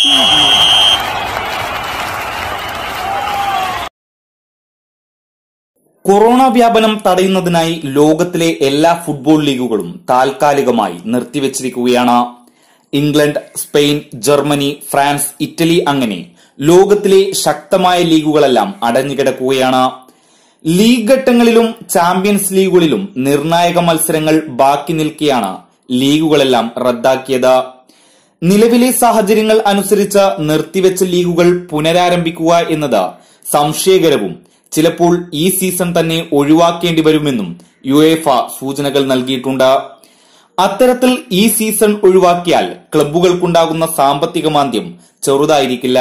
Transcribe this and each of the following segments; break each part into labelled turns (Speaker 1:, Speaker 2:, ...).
Speaker 1: Corona വ്യാപനം തടയുന്നതിനായി ലോകത്തിലെ എല്ലാ ഫുട്ബോൾ ലീഗുകളും താൽക്കാലികമായി നിർത്തിവച്ചിരിക്കുകയാണ്. England, Spain, Germany, France, Italy അങ്ങനെ ലോകത്തിലെ ശക്തമായ ലീഗുകളെല്ലാം അടഞ്ഞുകിടക്കുകയാണ്. ലീഗ് ഘട്ടങ്ങളിലും ചാമ്പ്യൻസ് ലീഗുകളിലും നിർണായക മത്സരങ്ങൾ ബാക്കി നിൽക്കെയാണ് ലീഗുകളെല്ലാം റദ്ദാക്കിയത്. നിലവിലെ സാഹചര്യങ്ങൾ അനുസരിച്ച് നിർത്തിവെച്ച ലീഗുകൾ പുനരാരംഭിക്കുക എന്നത് സംശയകരവും ചിലപ്പോൾ ഈ സീസൺ തന്നെ ഒഴിവാക്കേണ്ടി വരുമെന്നും യുവേഫ സൂചനകൾ നൽകിയിട്ടുണ്ട്. അത്തരത്തിൽ ഈ സീസൺ ഒഴിവാക്കിയാൽ ക്ലബ്ബുകൾക്കുണ്ടാകുന്ന സാമ്പത്തിക മാന്ദ്യം ചെറുതായിരിക്കില്ല.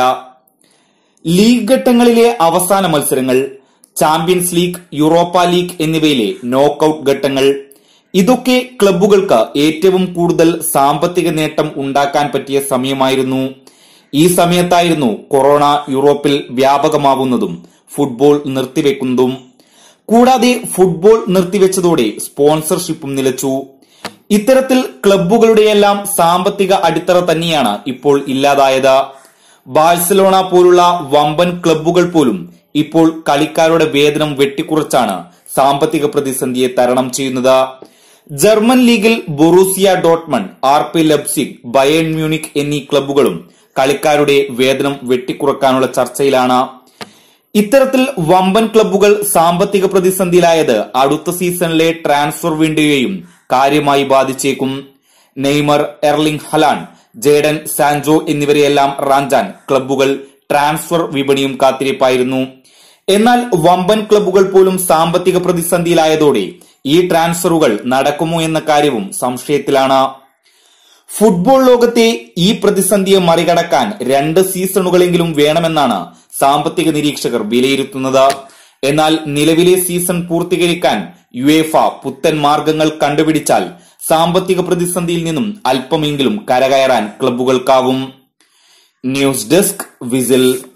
Speaker 1: ലീഗ് ഘട്ടങ്ങളിലെ അവസാന മത്സരങ്ങൾ, ചാമ്പ്യൻസ് ലീഗ്, യൂറോപ്പ ലീഗ് എന്നിവയിലെ നോക്കൌട്ട് ഘട്ടങ്ങൾ, ഇതൊക്കെ ക്ലബ്ബുകൾക്ക് ഏറ്റവും കൂടുതൽ സാമ്പത്തിക നേട്ടം ഉണ്ടാക്കാൻ പറ്റിയ സമയമായിരുന്നു. ഈ സമയത്തായിരുന്നു കൊറോണ യൂറോപ്പിൽ വ്യാപകമാവുന്നതും ഫുട്ബോൾ നിർത്തിവെക്കുന്നതും. കൂടാതെ ഫുട്ബോൾ നിർത്തിവെച്ചതോടെ സ്പോൺസർഷിപ്പും നിലച്ചു. ഇത്തരത്തിൽ ക്ലബ്ബുകളുടെയെല്ലാം സാമ്പത്തിക അടിത്തറ തന്നെയാണ് ഇപ്പോൾ ഇല്ലാതായത്. ബാഴ്സലോണ പോലുള്ള വമ്പൻ ക്ലബ്ബുകൾ പോലും ഇപ്പോൾ കളിക്കാരുടെ വേതനം വെട്ടിക്കുറച്ചാണ് സാമ്പത്തിക പ്രതിസന്ധിയെ തരണം ചെയ്യുന്നത്. ജർമ്മൻ ലീഗിൽ Borussia Dortmund, RB Leipzig, Bayern Munich എന്നീ ക്ലബ്ബുകളും കളിക്കാരുടെ വേതനം വെട്ടിക്കുറക്കാനുള്ള ചർച്ചയിലാണ്. ഇത്തരത്തിൽ വമ്പൻ ക്ലബ്ബുകൾ സാമ്പത്തിക പ്രതിസന്ധിയിലായത് അടുത്ത സീസണിലെ ട്രാൻസ്ഫർ വിൻഡോയെയും കാര്യമായി ബാധിച്ചേക്കും. Neymar, Erling Haaland, Jadon Sancho എന്നിവരെയെല്ലാം റാഞ്ചാൻ ക്ലബ്ബുകൾ ട്രാൻസ്ഫർ വിപണിയും കാത്തിരിപ്പായിരുന്നു. എന്നാൽ വമ്പൻ ക്ലബ്ബുകൾ പോലും സാമ്പത്തിക പ്രതിസന്ധിയിലായതോടെ ഈ ട്രാൻസ്ഫറുകൾ നടക്കുമോ എന്ന കാര്യവും സംശയത്തിലാണ്. ഫുട്ബോൾ ലോകത്തെ ഈ പ്രതിസന്ധിയെ മറികടക്കാൻ 2 സീസണുകളെങ്കിലും വേണമെന്നാണ് സാമ്പത്തിക നിരീക്ഷകർ വിലയിരുത്തുന്നത്. എന്നാൽ നിലവിലെ സീസൺ പൂർത്തീകരിക്കാൻ യുവേഫ പുത്തൻ മാർഗങ്ങൾ കണ്ടുപിടിച്ചാൽ സാമ്പത്തിക പ്രതിസന്ധിയിൽ നിന്നും അല്പമെങ്കിലും കരകയറാൻ ക്ലബ്ബുകൾക്കാവും. News desk, whistle.